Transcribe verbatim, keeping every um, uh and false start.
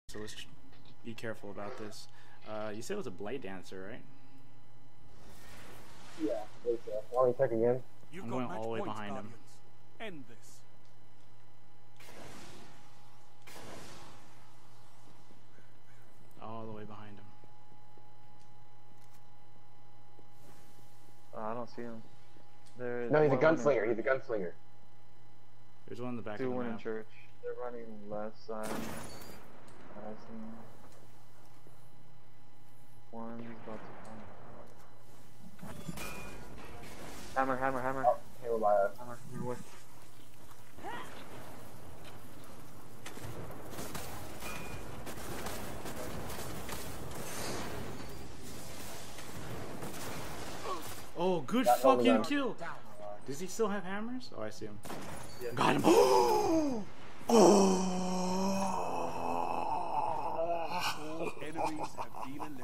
So let's be careful about this. Uh, you said it was a blade dancer, right? Yeah, wait a Why don't you check again? You've I'm got going match all the way points, behind him. Guardians. End this. All the way behind him. Uh, I don't see him. There's No, he's a one in gunslinger. church. He's a gunslinger. There's one in the back Two of the one in map. church. They're running left side. I see him. One's about to come. Hammer, hammer, hammer. Oh, Halo by us. Hammer, hammer away. Oh, good Got all the fucking guns. kill! Does he still have hammers? Oh, I see him. Yeah. Got him! Oh! All enemies have been eliminated.